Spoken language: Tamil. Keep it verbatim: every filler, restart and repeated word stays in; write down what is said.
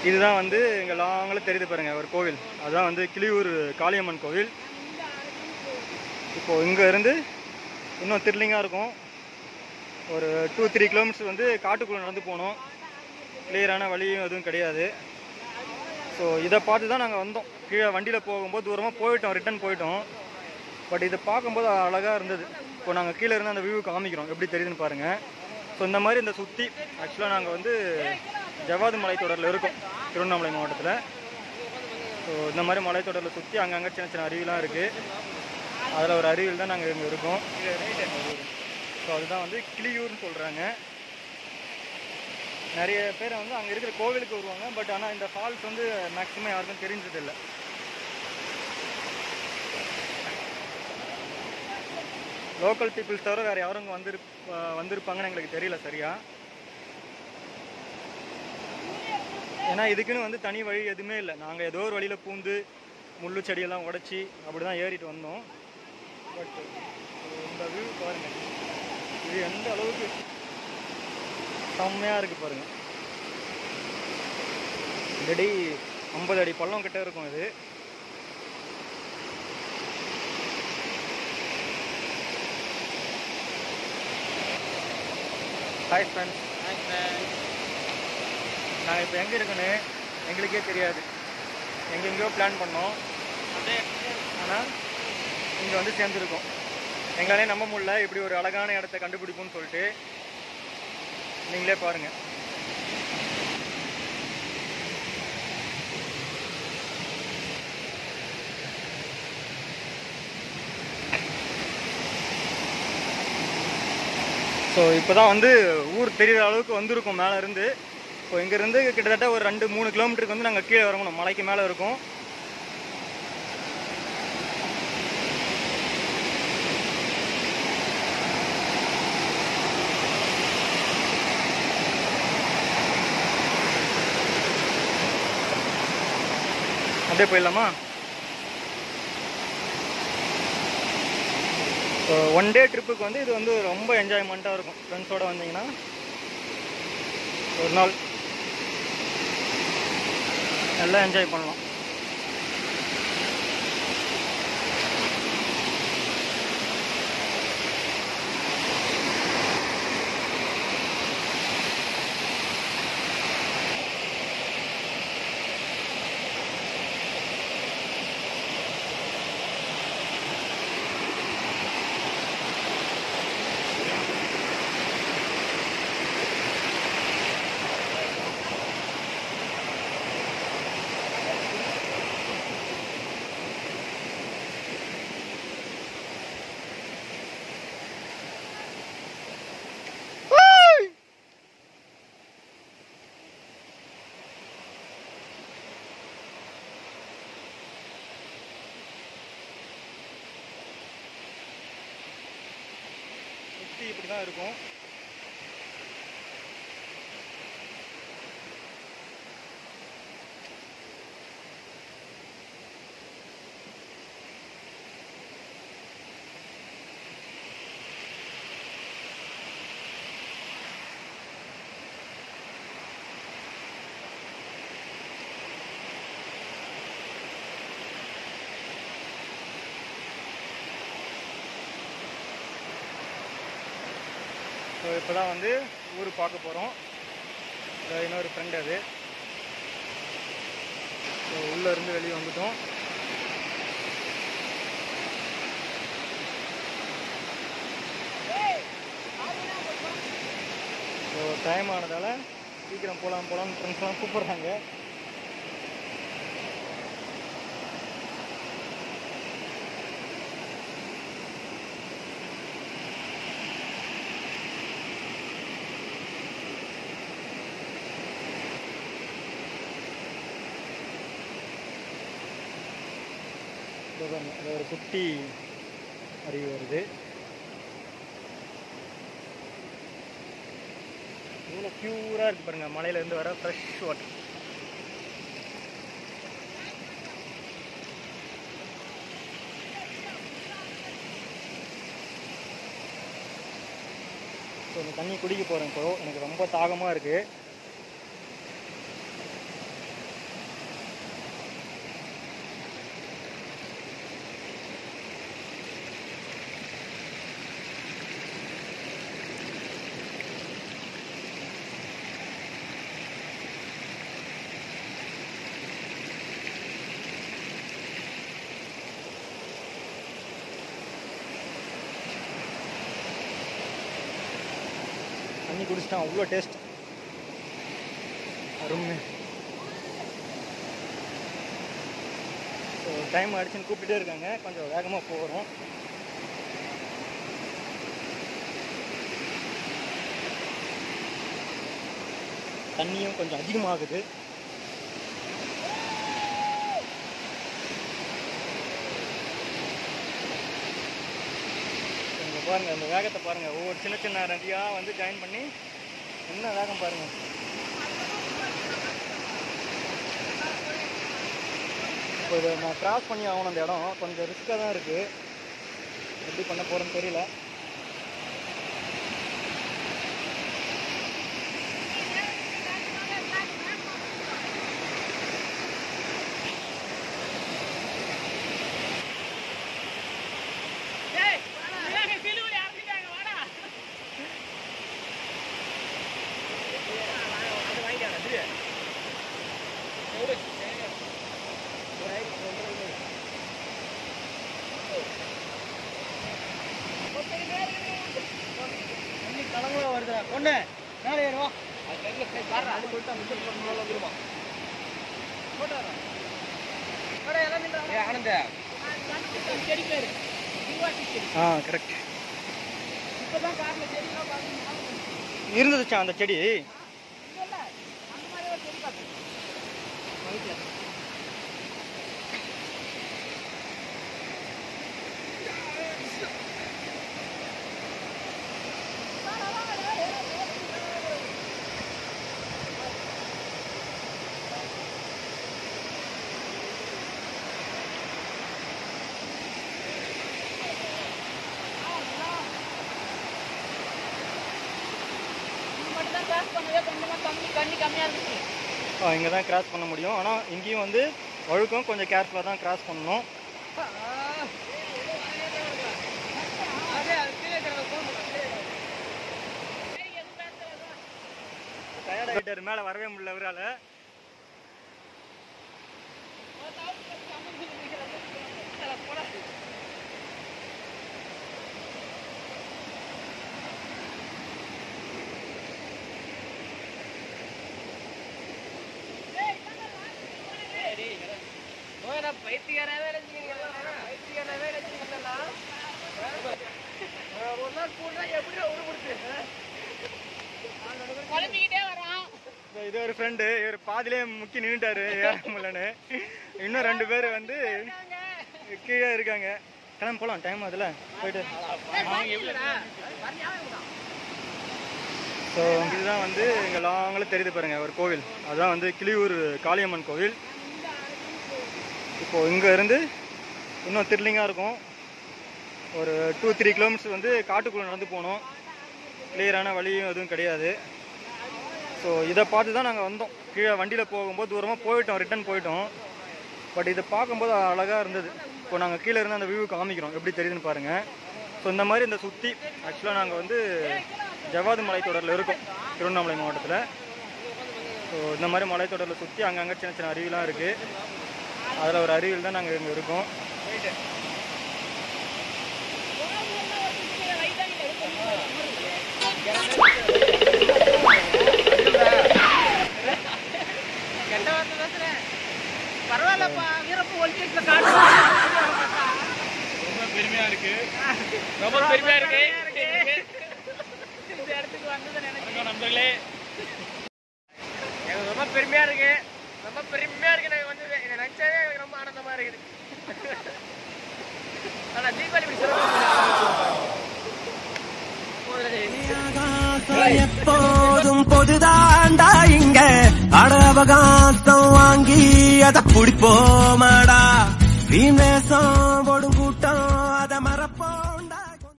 இதுதான் வந்து இங்கே லாங்கில் தெரியுது பாருங்கள் ஒரு கோவில். அதுதான் வந்து கிளியூர் காளியம்மன் கோவில். இப்போது இங்கே இருந்து இன்னும் த்ரில்லிங்காக இருக்கும். ஒரு டூ த்ரீ கிலோமீட்டர்ஸ் வந்து காட்டுக்குள்ளே நடந்து போகணும். கிளியரான வழியும் எதுவும் கிடையாது. ஸோ இதை பார்த்து தான் நாங்கள் வந்தோம். கீழே வண்டியில் போகும்போது தூரமாக போயிட்டோம், ரிட்டன் போயிட்டோம். பட் இதை பார்க்கும்போது அழகாக இருந்தது. இப்போ நாங்கள் கீழே இருந்து அந்த வியூ காமிக்கிறோம், எப்படி தெரியுதுன்னு பாருங்கள். ஸோ இந்த மாதிரி இந்த சுற்றி ஆக்சுவலாக நாங்கள் வந்து ஜவ்வாது மலைத்தொடரில் இருக்கோம், திருவண்ணாமலை மாவட்டத்தில். ஸோ இந்த மாதிரி மலைத்தொடரில் சுற்றி அங்கங்கே சின்ன சின்ன அருவிலாம் இருக்குது. அதில் ஒரு அருவியில் தான் நாங்கள் இங்கே இருக்கோம். ஸோ அதுதான் வந்து கிளியூர்னு சொல்கிறாங்க. நிறைய பேர் வந்து அங்கே இருக்கிற கோவிலுக்கு வருவாங்க. பட் ஆனால் இந்த ஃபால்ஸ் வந்து மேக்ஸிமம் யாருக்கும் தெரிஞ்சதில்லை. லோக்கல் பீப்புள்ஸ் தவிர வேறு யாரும் இங்கே வந்துரு வந்திருப்பாங்கன்னு எங்களுக்கு தெரியல சரியா. ஏன்னா இதுக்குன்னு வந்து தனி வழி எதுவுமே இல்லை. நாங்கள் ஏதோ ஒரு வழியில் பூந்து முள்ளு செடியெல்லாம் உடச்சி அப்படி தான் ஏறிட்டு வந்தோம். பட் இந்த வியூ பாருங்கள், இது எந்த அளவுக்கு செம்மையாக இருக்குது பாருங்கள். அடி ஐம்பது அடி பள்ளம் கிட்ட இருக்கும் இது. Hi friends. Hi friends. நாங்கள் இப்போ எங்கே இருக்குன்னு எங்களுக்கே தெரியாது. எங்கெங்கேயோ பிளான் பண்ணோம், ஆனால் இங்கே வந்து சேர்ந்துருக்கோம். எங்களாலே நம்ப முடியல இப்படி ஒரு அழகான இடத்த கண்டுபிடிப்போம்னு சொல்லிட்டு. நீங்களே பாருங்கள். ஸோ இப்போ தான் வந்து ஊர் தெரிகிற அளவுக்கு வந்திருக்கோம் மேலே இருந்து. இப்போ இங்கேருந்து கிட்டத்தட்ட ஒரு ரெண்டு மூணு கிலோமீட்டருக்கு வந்து நாங்கள் கீழே இறங்கணும். மலைக்கு மேலே இருக்கும். அப்படியே போயிடலாமா? ஒன் டே ட்ரிப்புக்கு வந்து இது வந்து ரொம்ப என்ஜாய்மெண்ட்டாக இருக்கும். ஃப்ரெண்ட்ஸோடு வந்தீங்கன்னா ஒரு நாள் நல்லா என்ஜாய் பண்ணலாம். இப்படி தான் இருக்கும். ஸோ இப்போ தான் வந்து ஊர் பார்க்க போகிறோம். இன்னொரு ஃப்ரெண்ட் அது. ஸோ உள்ளே இருந்து வெளியே வந்துட்டோம். ஸோ டைம் ஆனதால் சீக்கிரம் போகலாம் போகலான்னு ஃப்ரெண்ட்ஸ்லாம் கூப்பிட்றாங்க. ஒரு குட்டி அருவி வருது. இவ்வளோ பியூராக இருக்குது பாருங்கள், மலையிலேருந்து வர ஃப்ரெஷ் வாட்டர். ஸோ இந்த தண்ணி குடிக்க போகிறேன். இப்போ எனக்கு ரொம்ப தாகமாக இருக்குது. குடிச்சிட்டான், அவ்வளோ டேஸ்ட், அருமை. ஸோ டைம் ஆகிடுச்சுன்னு கூப்பிட்டுட்டே இருக்காங்க, கொஞ்சம் வேகமாக போகிறோம். தண்ணியும் கொஞ்சம் அதிகமாகுது. பாருங்க இந்த வேகத்தை பாருங்க, ஒவ்வொரு சின்ன சின்ன நதியா வந்து ஜாயின் பண்ணி என்ன வேகம் பாருங்க. இப்போ இதை நான் கிராஸ் பண்ணி ஆகணும், அந்த இடம் கொஞ்சம் ரிஸ்காக தான் இருக்கு, எப்படி பண்ண போறேன்னு தெரியல. ஒண்ணு மேலே ஏறுவா, ஆ கரெக்ட். இருந்துச்சா அந்த செடி? இங்கே தான் கிராஸ் பண்ண முடியும், ஆனால் இங்கேயும் வந்து ஒழுக்கம் கொஞ்சம் கேர்ஃபுல்லாக தான் கிராஸ் பண்ணணும். மேலே வரவே முடியல அவரால். இது ஒரு ஃப்ரெண்டு, இவர் பாதிலே முக்கி நின்றுட்டாரு ஏறமுல்லன்னு. இன்னும் ரெண்டு பேர் வந்து கீழே இருக்காங்க. கிளம்பி போகலாம், டைம் அதில் போயிட்டு. ஸோ இதுதான் வந்து இங்கே லாங்கில் தெரியுது பாருங்க ஒரு கோவில், அதுதான் வந்து கிளியூர் காளியம்மன் கோவில். இப்போது இங்கே இருந்து இன்னும் த்ரில்லிங்காக இருக்கும். ஒரு டூ த்ரீ கிலோமீட்டர்ஸ் வந்து காட்டுக்குள்ளே நடந்து போகணும், கிளியரான வழியும் எதுவும் கிடையாது. ஸோ இதை பார்த்து தான் நாங்கள் வந்தோம். கீழே வண்டியில் போகும்போது தூரமாக போயிட்டோம், ரிட்டன் போயிட்டோம். பட் இதை பார்க்கும்போது அழகாக இருந்தது. இப்போ நாங்கள் கீழே இருந்து அந்த வியூ காமிக்கிறோம், எப்படி தெரியுதுன்னு பாருங்கள். ஸோ இந்த மாதிரி இந்த சுற்றி ஆக்சுவலாக நாங்கள் வந்து ஜவ்வாது மலைத்தொடரில் இருக்கோம், திருவண்ணாமலை மாவட்டத்தில். ஸோ இந்த மாதிரி மலைத்தொடரில் சுற்றி அங்கங்கே சின்ன சின்ன அருவிலாம் இருக்குது. அதில் ஒரு அருவியில் தான் நாங்கள் இங்கே இருக்கோம். பரவாயில்லப்பா, வீரப்ப ஒலிம்பிக்ஸ்ல காட்டு ரொம்ப பெருமையா இருக்கு, ரொம்ப பெருமையா இருக்கு. இந்த இடத்துக்கு வந்ததை நினைச்சு நண்பர்களே எனக்கு ரொம்ப பெருமையா இருக்கு, ரொம்ப பெருமையா இருக்கு. எனக்கு வந்து இதை நினைச்சாவே எனக்கு ரொம்ப ஆனந்தமா இருக்குது. ஆனா தீபாவளி எப்போதும் பொதுதாண்டா, இங்க அட அவகாசம் வாங்கி அத புடிப்போமாடா, வீணேசம் போடும் கூட்டம்